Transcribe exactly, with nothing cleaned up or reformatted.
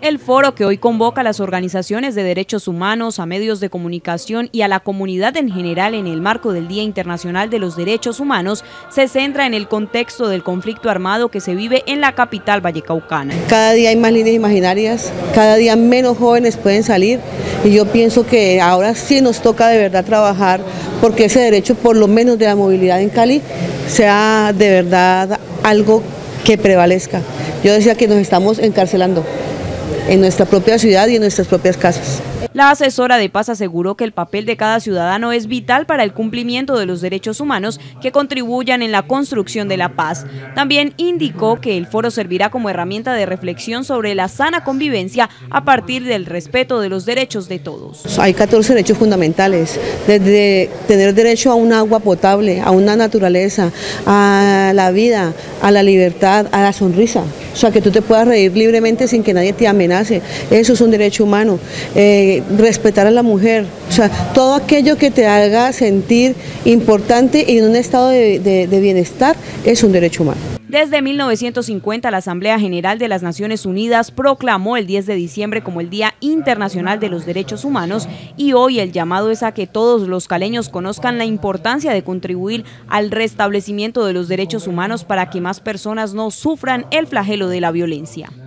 El foro, que hoy convoca a las organizaciones de derechos humanos, a medios de comunicación y a la comunidad en general en el marco del Día Internacional de los Derechos Humanos, se centra en el contexto del conflicto armado que se vive en la capital vallecaucana. Cada día hay más líneas imaginarias, cada día menos jóvenes pueden salir, y yo pienso que ahora sí nos toca de verdad trabajar porque ese derecho, por lo menos de la movilidad en Cali, sea de verdad algo que prevalezca. Yo decía que nos estamos encarcelando en nuestra propia ciudad y en nuestras propias casas. La asesora de paz aseguró que el papel de cada ciudadano es vital para el cumplimiento de los derechos humanos que contribuyan en la construcción de la paz. También indicó que el foro servirá como herramienta de reflexión sobre la sana convivencia a partir del respeto de los derechos de todos. Hay catorce derechos fundamentales, desde tener derecho a un agua potable, a una naturaleza, a la vida, a la libertad, a la sonrisa. O sea, que tú te puedas reír libremente sin que nadie te amenace. Eso es un derecho humano. Eh, respetar a la mujer. O sea, todo aquello que te haga sentir importante y en un estado de, de, de bienestar es un derecho humano. Desde mil novecientos cincuenta, la Asamblea General de las Naciones Unidas proclamó el diez de diciembre como el Día Internacional de los Derechos Humanos, y hoy el llamado es a que todos los caleños conozcan la importancia de contribuir al restablecimiento de los derechos humanos para que más personas no sufran el flagelo de la violencia.